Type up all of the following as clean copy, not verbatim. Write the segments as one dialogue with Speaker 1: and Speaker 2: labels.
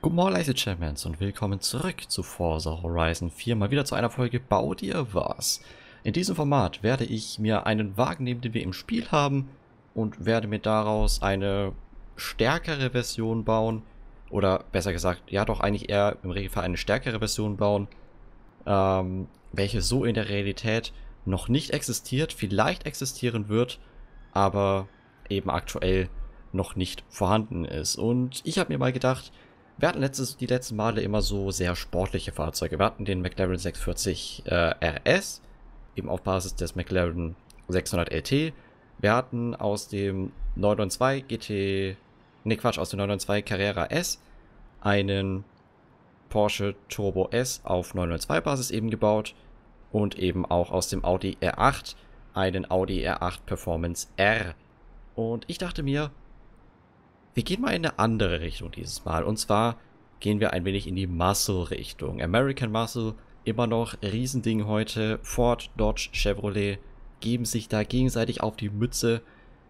Speaker 1: Guten Morgen, Leute Champions, und willkommen zurück zu Forza Horizon 4. Mal wieder zu einer Folge Bau dir was. In diesem Format werde ich mir einen Wagen nehmen, den wir im Spiel haben, und werde mir daraus eine stärkere Version bauen. Oder besser gesagt, ja doch eigentlich eher im Regelfall eine stärkere Version bauen, welche so in der Realität noch nicht existiert, vielleicht existieren wird, aber eben aktuell noch nicht vorhanden ist. Und ich habe mir mal gedacht, wir hatten die letzten Male immer so sehr sportliche Fahrzeuge. Wir hatten den McLaren 640 RS, eben auf Basis des McLaren 600 LT. Wir hatten aus dem 992 GT, aus dem 992 Carrera S einen Porsche Turbo S auf 992 Basis eben gebaut und eben auch aus dem Audi R8 einen Audi R8 Performance R. Und ich dachte mir, wir gehen mal in eine andere Richtung dieses Mal. Und zwar gehen wir ein wenig in die Muscle-Richtung. American Muscle, immer noch Riesending heute. Ford, Dodge, Chevrolet geben sich da gegenseitig auf die Mütze.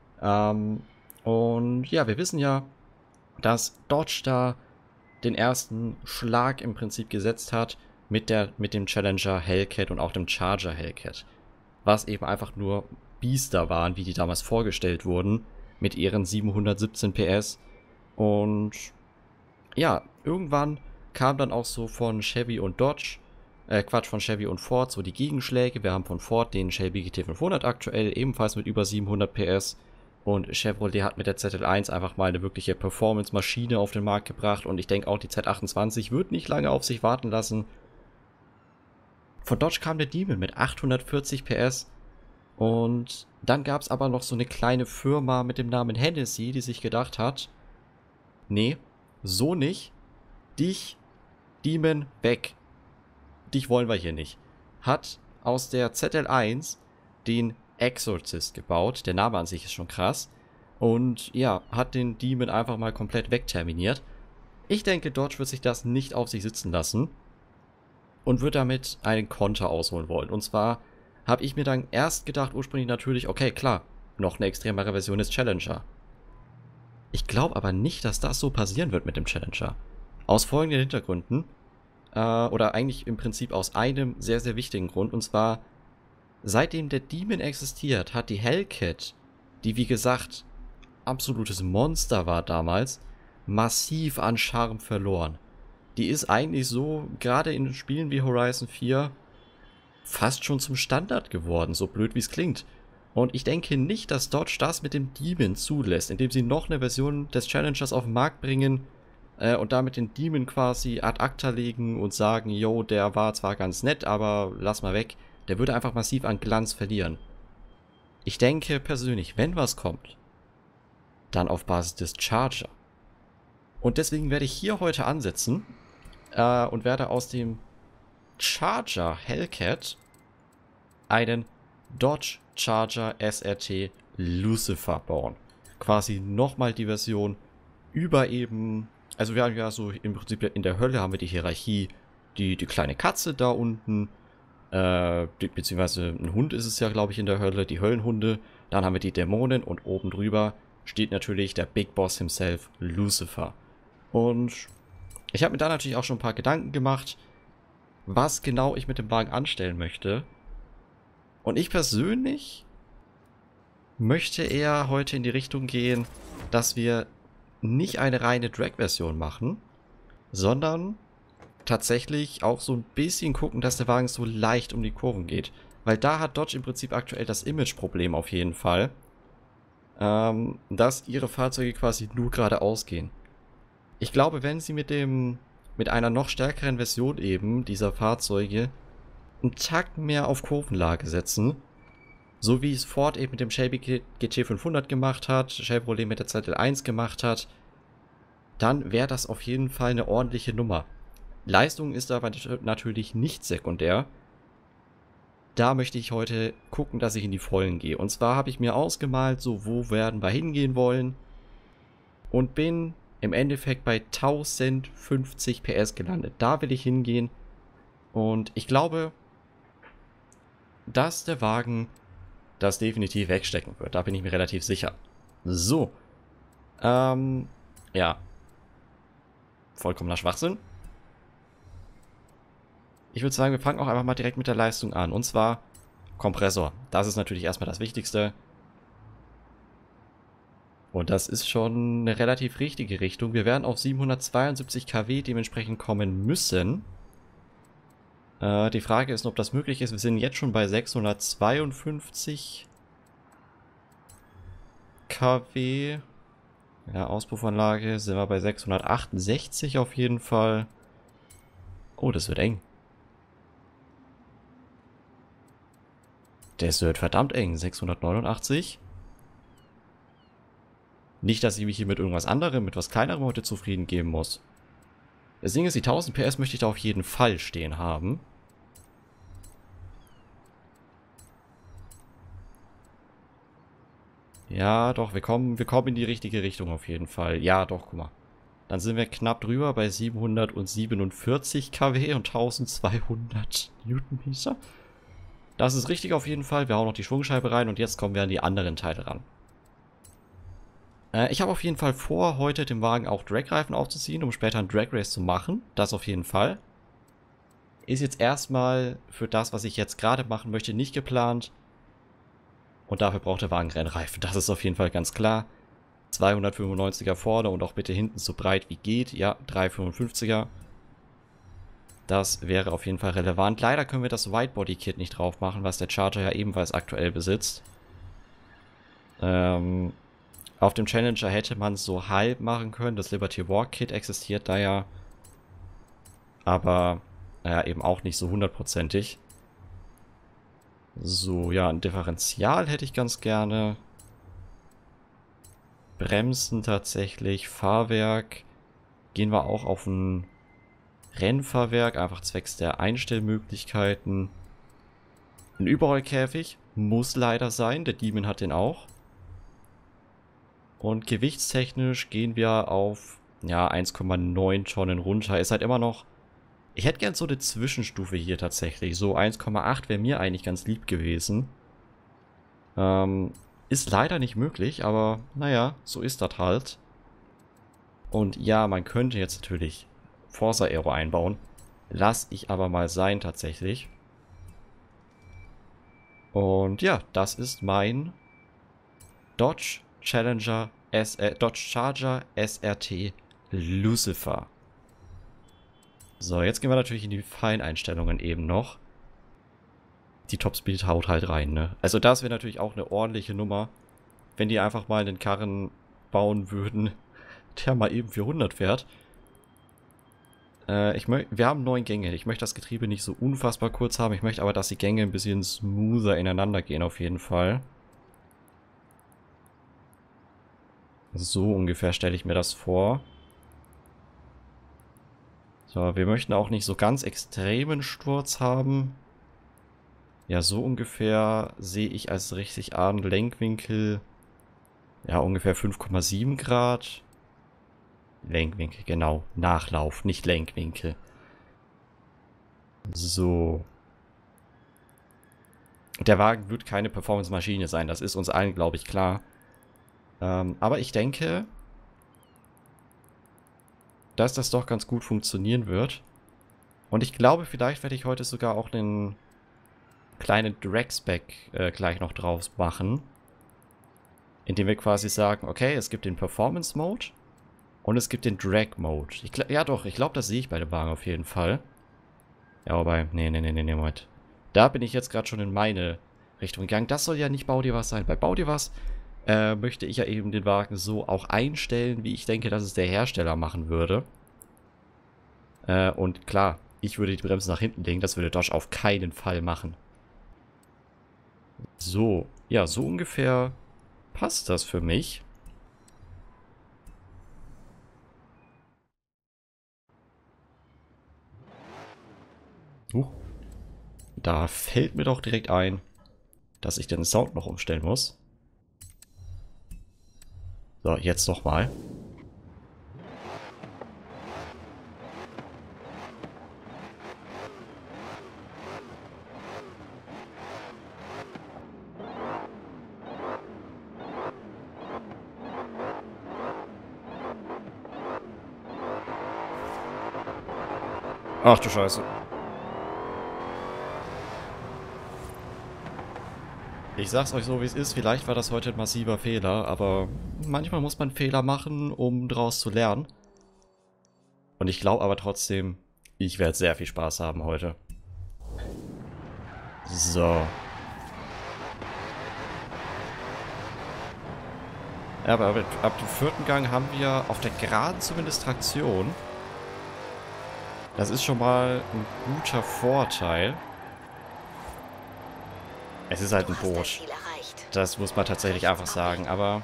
Speaker 1: Und ja, wir wissen ja, dass Dodge da den ersten Schlag im Prinzip gesetzt hat mit dem Challenger Hellcat und auch dem Charger Hellcat. Was eben einfach nur Biester waren, wie die damals vorgestellt wurden, mit ihren 717 PS. Und ja, irgendwann kam dann auch so von Chevy und von Chevy und Ford so die Gegenschläge. Wir haben von Ford den Shelby GT500 aktuell, ebenfalls mit über 700 PS. Und Chevrolet hat mit der ZL1 einfach mal eine wirkliche Performance-Maschine auf den Markt gebracht. Und ich denke auch, die Z28 wird nicht lange auf sich warten lassen. Von Dodge kam der Demon mit 840 PS. Und dann gab es aber noch so eine kleine Firma mit dem Namen Hennessy, die sich gedacht hat, nee, so nicht. Dich, Demon, weg. Dich wollen wir hier nicht. Hat aus der ZL1 den Exorcist gebaut. Der Name an sich ist schon krass. Und ja, hat den Demon einfach mal komplett wegterminiert. Ich denke, Dodge wird sich das nicht auf sich sitzen lassen und wird damit einen Konter ausholen wollen. Und zwar habe ich mir dann erst gedacht, ursprünglich natürlich, okay, klar, noch eine extremere Version des Challenger. Ich glaube aber nicht, dass das so passieren wird mit dem Challenger. Aus folgenden Hintergründen, oder eigentlich im Prinzip aus einem sehr, sehr wichtigen Grund, und zwar, seitdem der Demon existiert, hat die Hellcat, die wie gesagt absolutes Monster war damals, massiv an Charme verloren. Die ist eigentlich so, gerade in Spielen wie Horizon 4, fast schon zum Standard geworden, so blöd wie es klingt. Und ich denke nicht, dass Dodge das mit dem Demon zulässt, indem sie noch eine Version des Challengers auf den Markt bringen und damit den Demon quasi ad acta legen und sagen, yo, der war zwar ganz nett, aber lass mal weg. Der würde einfach massiv an Glanz verlieren. Ich denke persönlich, wenn was kommt, dann auf Basis des Charger. Und deswegen werde ich hier heute ansetzen und werde aus dem Charger Hellcat einen Dodge Charger SRT Lucifer bauen. Quasi nochmal die Version über eben, also wir haben ja so im Prinzip in der Hölle haben wir die Hierarchie, die kleine Katze da unten, beziehungsweise ein Hund ist es ja, glaube ich, in der Hölle, die Höllenhunde. Dann haben wir die Dämonen und oben drüber steht natürlich der Big Boss himself, Lucifer. Und ich habe mir da natürlich auch schon ein paar Gedanken gemacht, was genau ich mit dem Wagen anstellen möchte. Und ich persönlich möchte eher heute in die Richtung gehen, dass wir nicht eine reine Drag-Version machen, sondern tatsächlich auch so ein bisschen gucken, dass der Wagen so leicht um die Kurven geht. Weil da hat Dodge im Prinzip aktuell das Image-Problem auf jeden Fall, dass ihre Fahrzeuge quasi nur geradeaus gehen. Ich glaube, wenn sie mit einer noch stärkeren Version eben dieser Fahrzeuge einen Tack mehr auf Kurvenlage setzen, so wie es Ford eben mit dem Shelby GT500 gemacht hat, Chevrolet mit der ZL1 gemacht hat, dann wäre das auf jeden Fall eine ordentliche Nummer. Leistung ist aber natürlich nicht sekundär. Da möchte ich heute gucken, dass ich in die Vollen gehe. Und zwar habe ich mir ausgemalt, so wo werden wir hingehen wollen, und bin im Endeffekt bei 1050 PS gelandet. Da will ich hingehen. Und ich glaube, dass der Wagen das definitiv wegstecken wird. Da bin ich mir relativ sicher. So. Ja. vollkommener Schwachsinn. Ich würde sagen, wir fangen auch einfach mal direkt mit der Leistung an. Und zwar Kompressor. Das ist natürlich erstmal das Wichtigste. Und das ist schon eine relativ richtige Richtung. Wir werden auf 772 kW dementsprechend kommen müssen. Die Frage ist, ob das möglich ist. Wir sind jetzt schon bei 652 kW. Ja, Auspuffanlage sind wir bei 668 auf jeden Fall. Oh, das wird eng. Das wird verdammt eng. 689. Nicht, dass ich mich hier mit irgendwas anderem, mit was kleinerem heute zufrieden geben muss. Das Ding ist, die 1000 PS möchte ich da auf jeden Fall stehen haben. Ja, doch, wir kommen in die richtige Richtung auf jeden Fall. Ja, doch, guck mal. Dann sind wir knapp drüber bei 747 kW und 1200 Newtonmeter. Das ist richtig auf jeden Fall. Wir hauen noch die Schwungscheibe rein und jetzt kommen wir an die anderen Teile ran. Ich habe auf jeden Fall vor, heute dem Wagen auch Dragreifen aufzuziehen, um später ein Drag Race zu machen. Das auf jeden Fall. Ist jetzt erstmal für das, was ich jetzt gerade machen möchte, nicht geplant. Und dafür braucht der Wagen Rennreifen. Das ist auf jeden Fall ganz klar. 295er vorne und auch bitte hinten so breit wie geht. Ja, 355er. Das wäre auf jeden Fall relevant. Leider können wir das Widebody-Kit nicht drauf machen, was der Charger ja ebenfalls aktuell besitzt. Auf dem Challenger hätte man es so halb machen können. Das Liberty Walk Kit existiert da ja. Aber eben auch nicht so hundertprozentig. So, ja, ein Differential hätte ich ganz gerne. Bremsen tatsächlich. Fahrwerk. Gehen wir auch auf ein Rennfahrwerk, einfach zwecks der Einstellmöglichkeiten. Ein Überrollkäfig muss leider sein. Der Demon hat den auch. Und gewichtstechnisch gehen wir auf, ja, 1,9 Tonnen runter. Ist halt immer noch... Ich hätte gern so eine Zwischenstufe hier tatsächlich. So 1,8 wäre mir eigentlich ganz lieb gewesen. Ist leider nicht möglich, aber naja, so ist das halt. Und ja, man könnte jetzt natürlich Forza Aero einbauen. Lass ich aber mal sein tatsächlich. Und ja, das ist mein Dodge Charger SRT Lucifer. So, jetzt gehen wir natürlich in die Feineinstellungen eben noch. Die Topspeed haut halt rein, ne? Also das wäre natürlich auch eine ordentliche Nummer, wenn die einfach mal einen Karren bauen würden, der mal eben 400 fährt. Wir haben 9 Gänge. Ich möchte das Getriebe nicht so unfassbar kurz haben. Ich möchte aber, dass die Gänge ein bisschen smoother ineinander gehen auf jeden Fall. So ungefähr stelle ich mir das vor. So, wir möchten auch nicht so ganz extremen Sturz haben. Ja, so ungefähr sehe ich als richtig an. Lenkwinkel, ja, ungefähr 5,7 Grad. Lenkwinkel, genau. Nachlauf, nicht Lenkwinkel. So. Der Wagen wird keine Performance-Maschine sein. Das ist uns allen, glaube ich, klar. Aber ich denke, dass das doch ganz gut funktionieren wird. Und ich glaube, vielleicht werde ich heute sogar auch einen kleinen Drag-Spec gleich noch drauf machen. Indem wir quasi sagen, okay, es gibt den Performance-Mode und es gibt den Drag-Mode. Ja doch, ich glaube, das sehe ich bei dem Wagen auf jeden Fall. Ja, wobei, nee, Moment. Da bin ich jetzt gerade schon in meine Richtung gegangen. Das soll ja nicht Bau dir was sein. Bei Bau dir was möchte ich ja eben den Wagen so auch einstellen, wie ich denke, dass es der Hersteller machen würde. Und klar, ich würde die Bremse nach hinten legen. Das würde Dodge auf keinen Fall machen. So, ja, so ungefähr passt das für mich. Da fällt mir doch direkt ein, dass ich den Sound noch umstellen muss. So, jetzt nochmal. Ach du Scheiße. Ich sag's euch so, wie es ist. Vielleicht war das heute ein massiver Fehler, aber manchmal muss man Fehler machen, um daraus zu lernen. Und ich glaube aber trotzdem, ich werde sehr viel Spaß haben heute. So. Ja, aber ab dem 4. Gang haben wir auf der Geraden zumindest Traktion. Das ist schon mal ein guter Vorteil. Es ist halt ein Boot. Das muss man tatsächlich einfach sagen, aber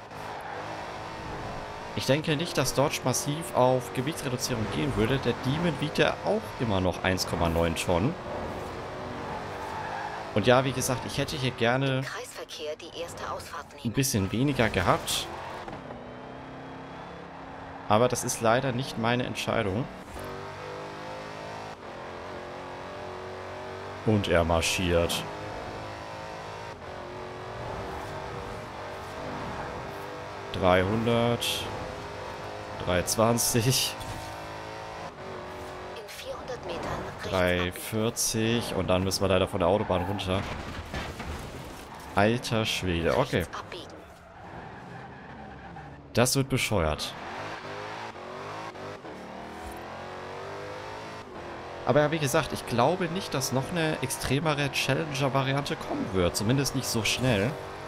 Speaker 1: ich denke nicht, dass Dodge massiv auf Gewichtsreduzierung gehen würde. Der Demon wiegt ja auch immer noch 1,9 Tonnen. Und ja, wie gesagt, ich hätte hier gerne ein bisschen weniger gehabt. Aber das ist leider nicht meine Entscheidung. Und er marschiert. (300) 320.
Speaker 2: In 400 Metern
Speaker 1: 340 und dann müssen wir leider von der Autobahn runter. Alter Schwede, okay. Das wird bescheuert. Aber ja, wie gesagt, ich glaube nicht, dass noch eine extremere Challenger-Variante kommen wird. Zumindest nicht so schnell.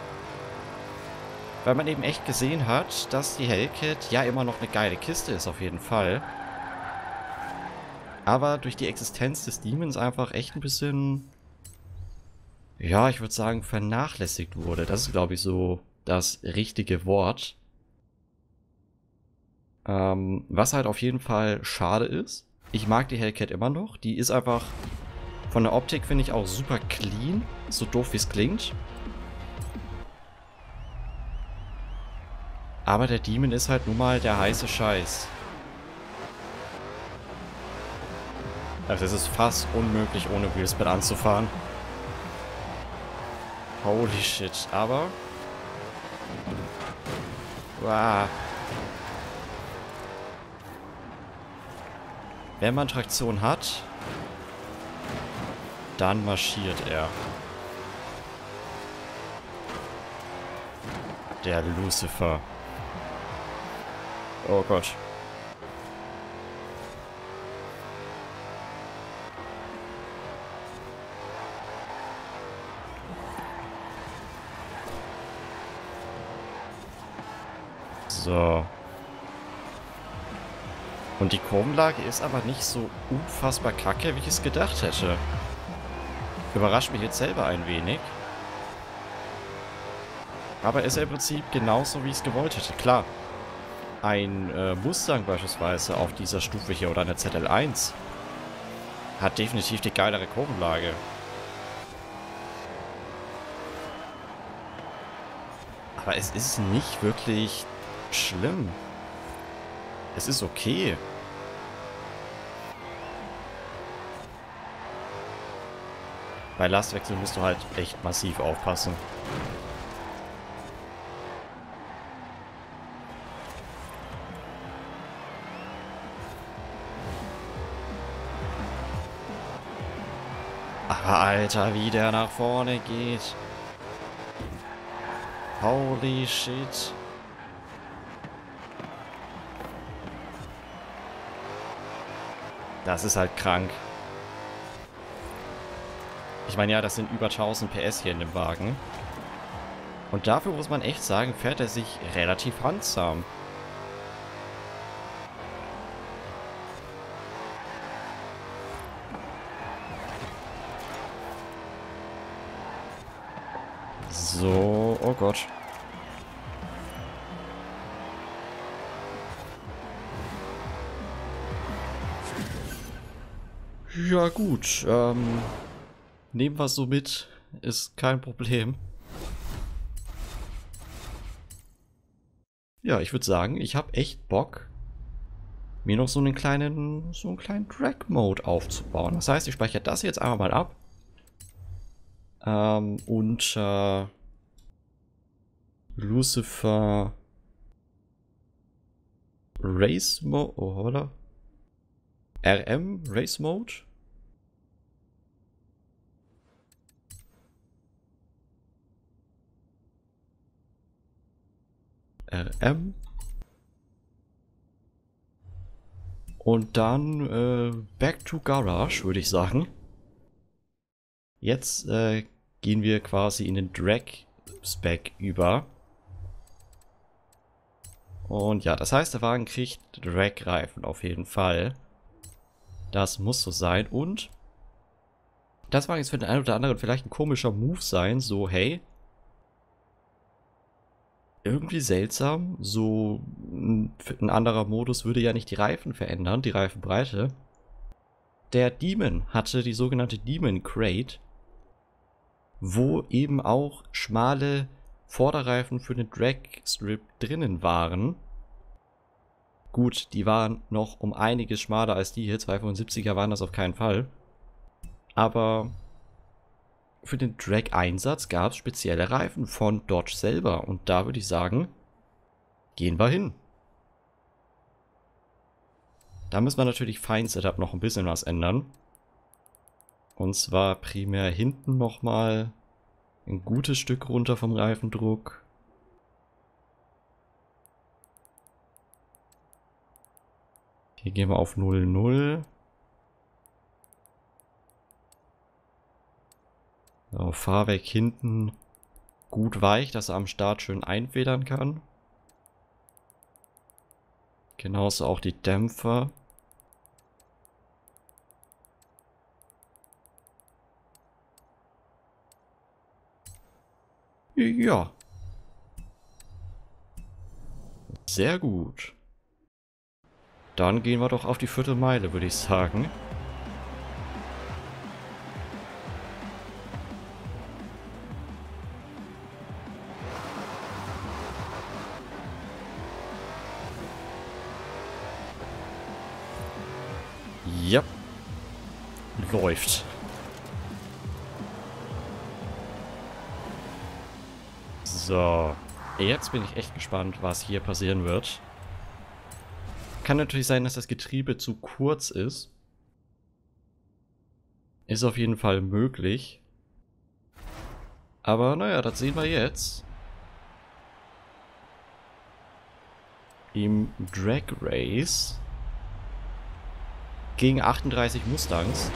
Speaker 1: Weil man eben echt gesehen hat, dass die Hellcat ja immer noch eine geile Kiste ist, auf jeden Fall. Aber durch die Existenz des Demons einfach echt ein bisschen, ja, ich würde sagen, vernachlässigt wurde. Das ist, glaube ich, so das richtige Wort. Was halt auf jeden Fall schade ist. Ich mag die Hellcat immer noch. Die ist einfach von der Optik, finde ich, auch super clean. So doof, wie es klingt. Aber der Demon ist halt nun mal der heiße Scheiß. Also es ist fast unmöglich, ohne Wheelspin anzufahren. Holy shit, aber... Wow. Wenn man Traktion hat, dann marschiert er. Der Lucifer. Oh Gott. So. Und die Kurvenlage ist aber nicht so unfassbar kacke, wie ich es gedacht hätte. Überrascht mich jetzt selber ein wenig. Aber ist ja im Prinzip genauso, wie ich es gewollt hätte. Klar, ein Mustang beispielsweise auf dieser Stufe hier oder eine ZL1 hat definitiv die geilere Kurvenlage. Aber es ist nicht wirklich schlimm. Es ist okay. Bei Lastwechsel musst du halt echt massiv aufpassen. Aber Alter, wie der nach vorne geht. Holy shit. Das ist halt krank. Ich meine, ja, das sind über 1000 PS hier in dem Wagen. Und dafür muss man echt sagen, fährt er sich relativ handsam. So, oh Gott. Ja gut, nehmen wir es so mit, ist kein Problem. Ja, ich würde sagen, ich habe echt Bock, mir noch so einen kleinen Drag-Mode aufzubauen. Das heißt, ich speichere das jetzt einfach mal ab. Unter Lucifer Race Mode, oh, oder? RM Race Mode. RM. Und dann Back to Garage, würde ich sagen. Jetzt gehen wir quasi in den Drag-Spec über. Und ja, das heißt, der Wagen kriegt Drag-Reifen auf jeden Fall. Das muss so sein. Und das mag jetzt für den einen oder anderen vielleicht ein komischer Move sein. So, hey, irgendwie seltsam. So ein anderer Modus würde ja nicht die Reifen verändern, die Reifenbreite. Der Demon hatte die sogenannte Demon Crate, wo eben auch schmale Vorderreifen für den Dragstrip drinnen waren. Gut, die waren noch um einiges schmaler als die hier. 275er waren das auf keinen Fall. Aber für den Drag-Einsatz gab es spezielle Reifen von Dodge selber. Und da würde ich sagen, gehen wir hin. Da müssen wir natürlich Fein-Setup noch ein bisschen was ändern. Und zwar primär hinten nochmal ein gutes Stück runter vom Reifendruck. Hier gehen wir auf 0,0. So, Fahrwerk hinten gut weich, dass er am Start schön einfedern kann. Genauso auch die Dämpfer. Ja. Sehr gut. Dann gehen wir doch auf die Viertelmeile, würde ich sagen. Ja. Läuft. So. Jetzt bin ich echt gespannt, was hier passieren wird. Kann natürlich sein, dass das Getriebe zu kurz ist. Ist auf jeden Fall möglich. Aber naja, das sehen wir jetzt. Im Drag Race. Gegen 38 Mustangs.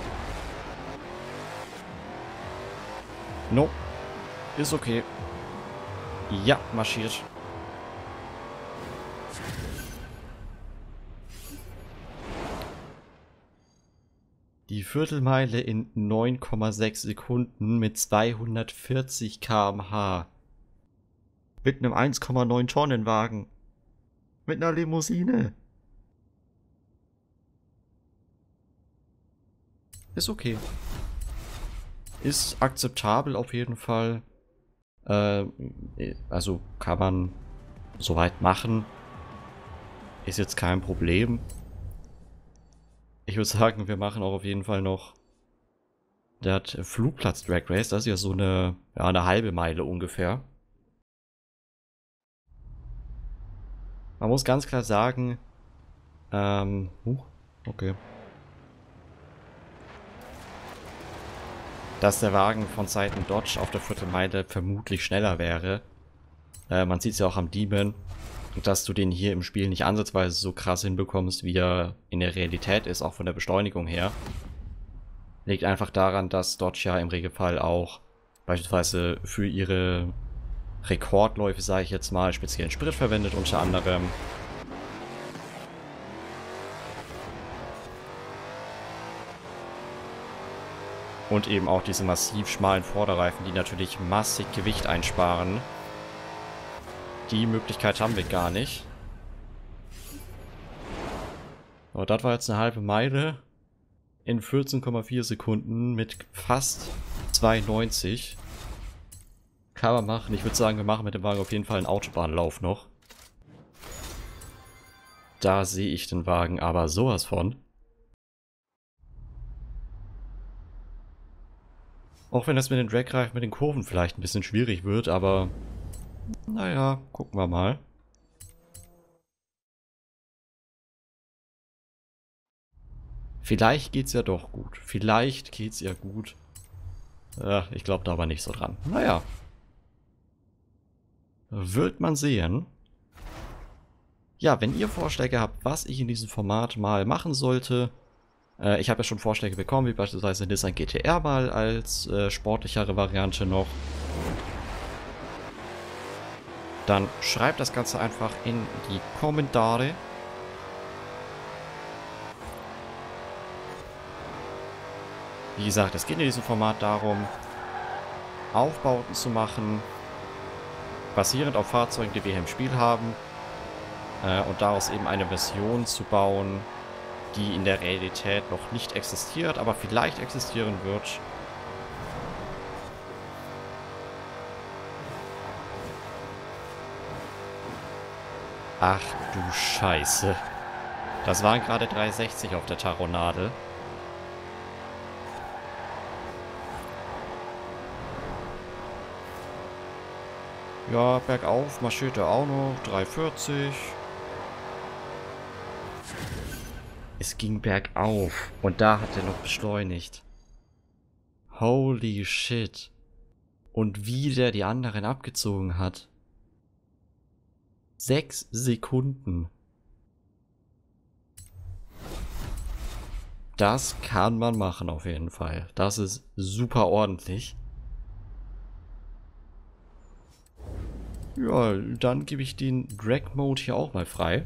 Speaker 1: Nope. Ist okay. Ja, marschiert. Die Viertelmeile in 9,6 Sekunden mit 240 km/h. Mit einem 1,9 Tonnen Wagen. Mit einer Limousine. Ist okay. Ist akzeptabel auf jeden Fall. Also kann man soweit machen. Ist jetzt kein Problem. Ich würde sagen, wir machen auch auf jeden Fall noch das Flugplatz Drag Race. Das ist ja so eine halbe Meile ungefähr. Man muss ganz klar sagen, okay. Dass der Wagen von Seiten Dodge auf der Viertelmeile vermutlich schneller wäre. Man sieht es ja auch am Demon. Und dass du den hier im Spiel nicht ansatzweise so krass hinbekommst, wie er in der Realität ist, auch von der Beschleunigung her. Liegt einfach daran, dass Dodge ja im Regelfall auch beispielsweise für ihre Rekordläufe, sage ich jetzt mal, speziellen Sprit verwendet, unter anderem. Und eben auch diese massiv schmalen Vorderreifen, die natürlich massig Gewicht einsparen. Die Möglichkeit haben wir gar nicht. Aber das war jetzt eine halbe Meile in 14,4 Sekunden mit fast 2,90. Kann man machen. Ich würde sagen, wir machen mit dem Wagen auf jeden Fall einen Autobahnlauf noch. Da sehe ich den Wagen aber sowas von. Auch wenn das mit den Dragreifen, mit den Kurven vielleicht ein bisschen schwierig wird, aber naja, gucken wir mal. Vielleicht geht's ja doch gut. Vielleicht geht's ja gut. Ich glaube da aber nicht so dran. Naja. Wird man sehen. Ja, wenn ihr Vorschläge habt, was ich in diesem Format mal machen sollte. Ich habe ja schon Vorschläge bekommen, wie beispielsweise Nissan GT-R mal als sportlichere Variante noch. Dann schreibt das Ganze einfach in die Kommentare. Wie gesagt, es geht in diesem Format darum, Aufbauten zu machen, basierend auf Fahrzeugen, die wir hier im Spiel haben, und daraus eben eine Version zu bauen, die in der Realität noch nicht existiert, aber vielleicht existieren wird. Ach du Scheiße. Das waren gerade 360 auf der Taronadel. Ja, bergauf marschiert er auch noch. 340. Es ging bergauf. Und da hat er noch beschleunigt. Holy shit. Und wie der die anderen abgezogen hat. 6 Sekunden. Das kann man machen auf jeden Fall. Das ist super ordentlich. Ja, dann gebe ich den Drag Mode hier auch mal frei.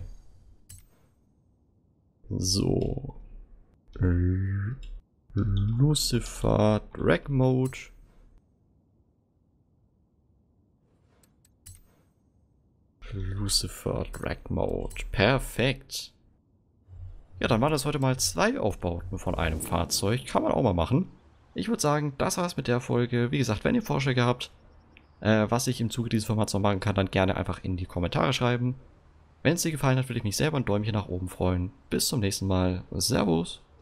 Speaker 1: So. Lucifer Drag Mode. Lucifer Drag Mode. Perfekt. Ja, dann waren das heute mal 2 Aufbauten von einem Fahrzeug. Kann man auch mal machen. Ich würde sagen, das war's mit der Folge. Wie gesagt, wenn ihr Vorschläge habt, was ich im Zuge dieses Formats noch machen kann, dann gerne einfach in die Kommentare schreiben. Wenn es dir gefallen hat, würde ich mich selber ein Däumchen nach oben freuen. Bis zum nächsten Mal. Servus.